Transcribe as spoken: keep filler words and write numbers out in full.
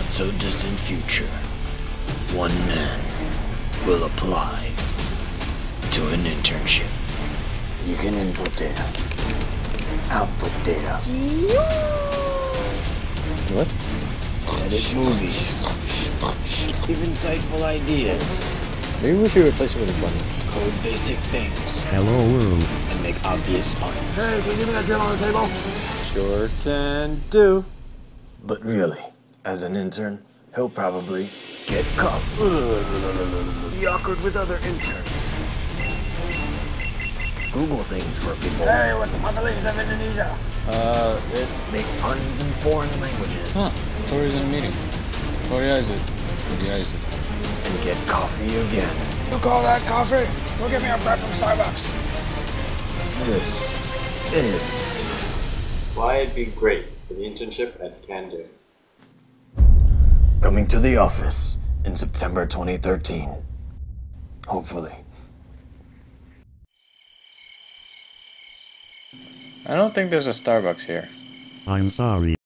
not so distant future, one man will apply to an internship. You can input data, output data. What? Edit movies. Give insightful ideas. Maybe we should replace it with a bunny. Code basic things. Hello world. And make obvious puns. Hey, can you give me that drill on the table? Sure can do. But really, as an intern, he'll probably get caught. Be awkward with other interns. Google things for people. Hey, what's the population of Indonesia? Uh, it's... Make puns in foreign languages. Huh. Tori's in a meeting. Tori is it. Tori is it. And get coffee again. You call that coffee? Go get me a bread from Starbucks. This is... Why it'd be great for the internship at Can Do. coming to the office in September twenty thirteen. Hopefully. I don't think there's a Starbucks here. I'm sorry.